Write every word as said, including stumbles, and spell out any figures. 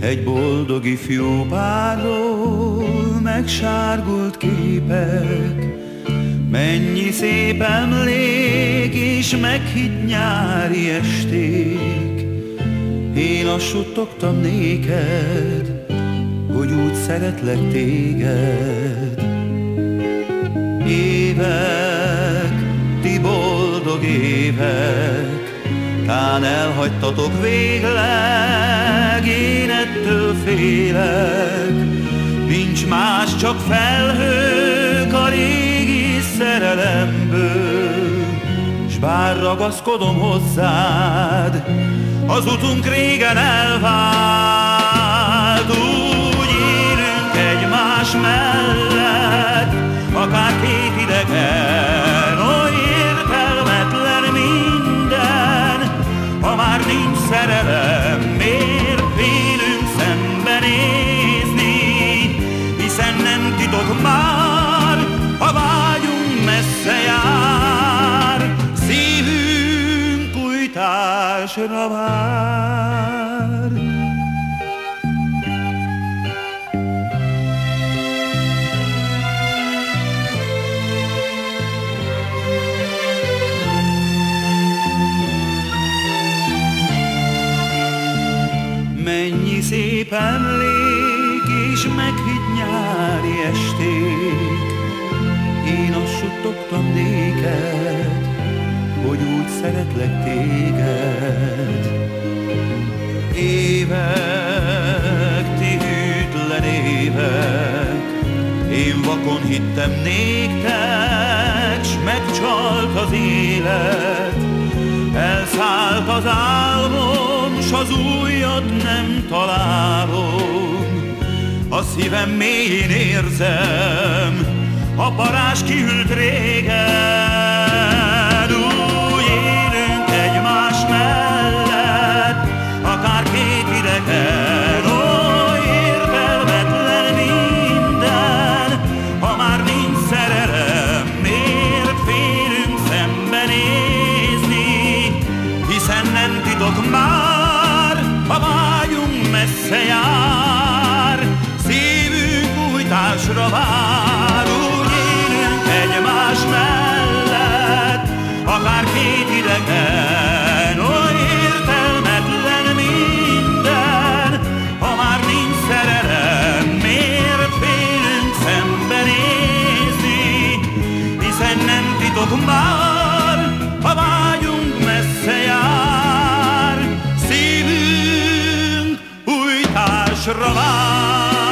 Egy boldog ifjú párról megsárgult képek, mennyi szép emlék és meghitt nyári esték. Én azt suttogtam néked, hogy úgy szeretlek téged. Évek, ti boldog évek, tán elhagytatok végleg, én ettől félek. Nincs más, csak felhők a régi szerelemből, s bár ragaszkodom hozzád, az utunk régen elvált. Úgy élünk egymás mellett, akár két idegen, oly értelmetlen minden. Ha már nincs szerelem, miért félünk szembenézni? Hiszen nem titok már, a vágyunk messze jár, szívünk új társra vár. Mennyi szép emlék és meghitt nyári esték. Én azt suttogtam néked, hogy úgy szeretlek téged. Évek, ti hűtlen évek, én vakon hittem néktek, s megcsalt az élet. Elszállt az álmom, s az újat nem találom. A szívem mélyén érzem, a parázs kihűlt régen. Úgy élünk egymás mellett, akár két idegen, oly értelmetlen minden. Ha már nincs szerelem, miért félünk szembenézni? Hiszen nem titok már, a vágyunk messze jár, szívünk új társra vár. Úgy élünk egymás mellett, akár két idegen, oly értelmetlen minden. Ha már nincs szerelem, miért félünk szembenézni? Hiszen nem titok már, a vágyunk messze jár, szívünk új társra vár.